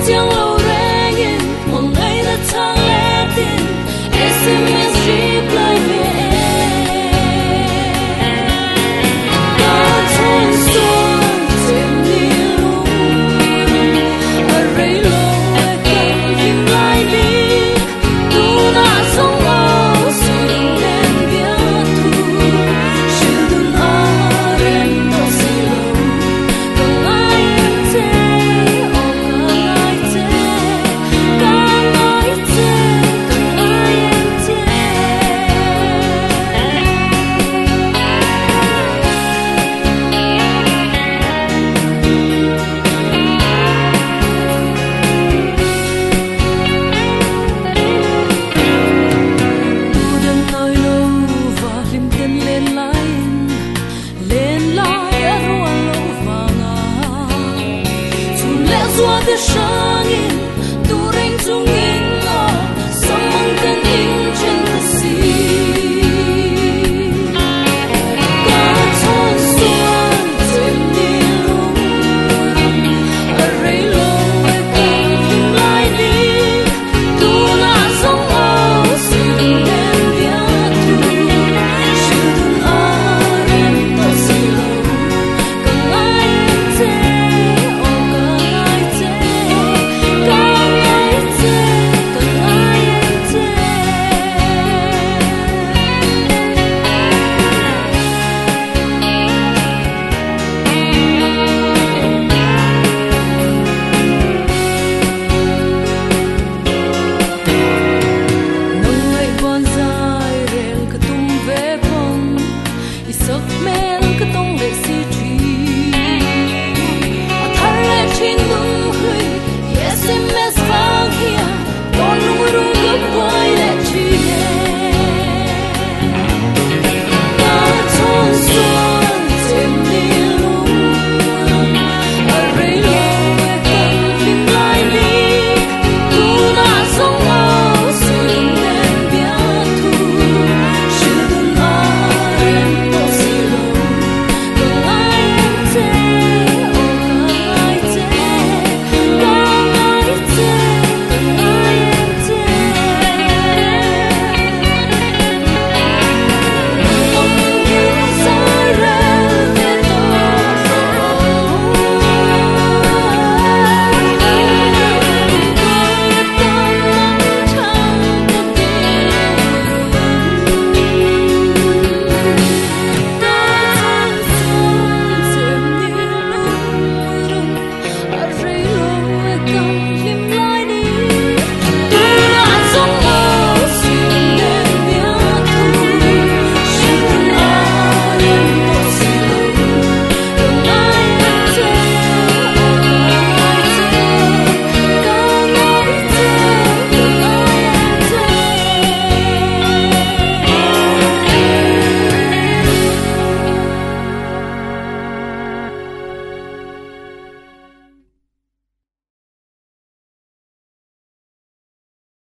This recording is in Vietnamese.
tiếng lâu rengin một ngày đã tháng lẻ tin SMS zip lại về the shangin tu reng chung in lo samang kan in chen the sea ka chon suan tem ni lung a rei lo e kan kim lai ni tu na song o sin den bia tu shin dun a ren to si lo kan lai te SMS vang hia con número gấp quay lại chi ta chọn xuân thêm đi lung ở rây lo cần phim lại đi tu na sông ao xin đèn bia thu sự đơn a em to si lo cần ai em thế ô cần ai thế Go